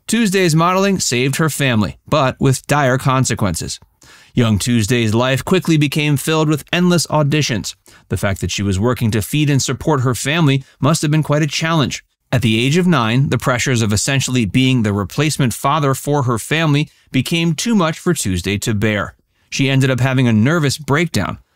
Tuesday's modeling saved her family, but with dire consequences. Young Tuesday's life quickly became filled with endless auditions. The fact that she was working to feed and support her family must have been quite a challenge. At the age of 9, the pressures of essentially being the replacement father for her family became too much for Tuesday to bear. She ended up having a nervous breakdown,